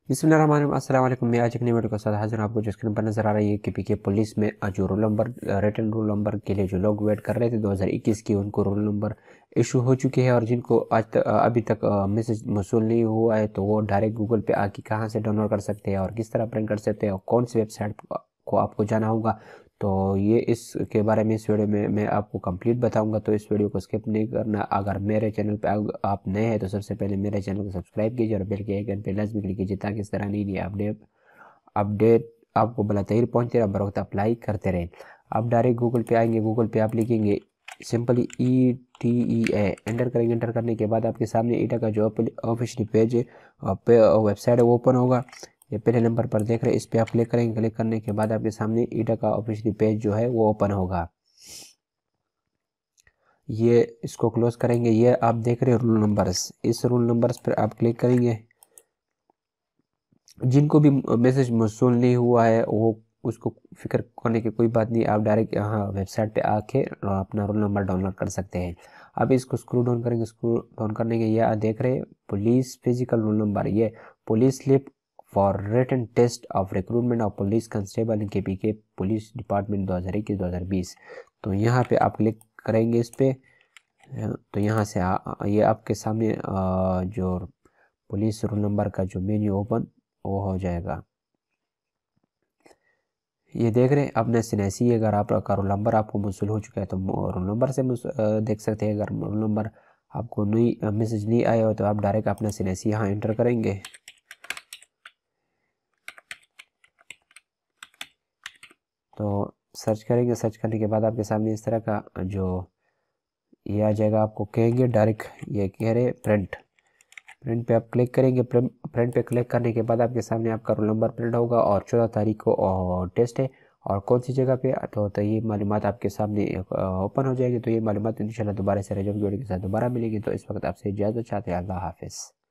अस्सलाम वालेकुम। मैं आज एक नई वीडियो के साथ हाजिर हूं। आपको जो स्क्रीन पर नजर आ रही है कि पीके पुलिस में जो roll number return roll number के लिए जो लोग वेट कर रहे थे 2021 की, उनको रोल नंबर इशू हो चुके हैं। और जिनको आज तक अभी तक मैसेज मौसूल नहीं हुआ है, तो वो डायरेक्ट गूगल पे आके कहाँ से डाउनलोड कर सकते हैं और किस तरह प्रिंट कर सकते हैं और कौन सी वेबसाइट को आपको जाना होगा। तो ये इसके बारे में इस वीडियो में मैं आपको कंप्लीट बताऊंगा, तो इस वीडियो को स्किप नहीं करना। अगर मेरे चैनल पे आप नए हैं तो सबसे पहले मेरे चैनल को सब्सक्राइब कीजिए और बेल के आइकन पे लाजमी क्लिक कीजिए, ताकि इस तरह नई नई अपडेट आपको बुलाते ही पहुँचते रहे, बर वक्त अप्लाई करते रहें। आप डायरेक्ट गूगल पे आएंगे, गूगल पे आप लिखेंगे सिंपली ETEA, एंटर करेंगे। एंटर करने के बाद आपके सामने ईटा का जो ऑफिशियल पेज है, वेबसाइट है, वो ओपन होगा। ये पहले नंबर पर देख रहे हैं, इस पर आप क्लिक करेंगे। क्लिक करने के बाद आपके सामने ईटा का ऑफिशियल पेज जो है वो ओपन होगा। ये इसको क्लोज करेंगे। ये आप देख रहे हैं रूल नंबर्स, इस रूल नंबर्स पर आप क्लिक करेंगे। जिनको भी मैसेज मौसूल नहीं हुआ है वो उसको फिक्र करने की कोई बात नहीं। आप डायरेक्ट यहाँ वेबसाइट पे आके अपना रोल नंबर डाउनलोड कर सकते हैं। अब इसको स्क्रू डाउन करेंगे। स्क्रू डाउन करने के ये देख रहे हैं पुलिस फिजिकल रोल नंबर, ये police slip for written test of recruitment of police constable in KPK police department 2021-2020। तो यहाँ पे आप क्लिक करेंगे इस पे। तो यहाँ से ये आपके सामने जो पुलिस रोल नंबर का जो मेन्यू ओपन वो हो जाएगा। ये देख रहे हैं अपने सिनेसी, अगर आपका रोल नंबर आपको मौसूल हो चुका है तो रोल नंबर से देख सकते हैं। अगर रोल नंबर आपको नहीं मैसेज नहीं आया हो तो आप डायरेक्ट अपना सिनेसी यहाँ एंटर करेंगे। तो सर्च करेंगे। सर्च करने के बाद आपके सामने इस तरह का जो ये आ जाएगा। आपको कहेंगे डायरेक्ट, ये कह रहे प्रिंट पे आप क्लिक करेंगे। प्रिंट पे क्लिक करने के बाद आपके सामने आपका रोल नंबर प्रिंट होगा और 14 तारीख को टेस्ट है और कौन सी जगह पे। तो ये मालूमात आपके सामने ओपन हो जाएगी। तो ये मालूमात इंशाल्लाह दोबारा से रेजल्ट वीडियो के साथ दोबारा मिलेगी। तो इस वक्त आपसे इजाज़त चाहते हैं। अल्लाह हाफिज़।